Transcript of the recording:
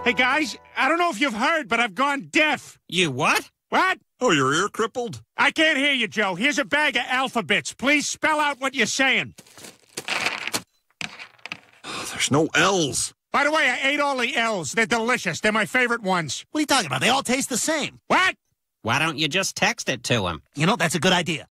Hey, guys, I don't know if you've heard, but I've gone deaf. You what? What? Oh, your ear crippled? I can't hear you, Joe. Here's a bag of alphabets. Please spell out what you're saying. There's no L's. By the way, I ate all the L's. They're delicious. They're my favorite ones. What are you talking about? They all taste the same. What? Why don't you just text it to him? You know, that's a good idea.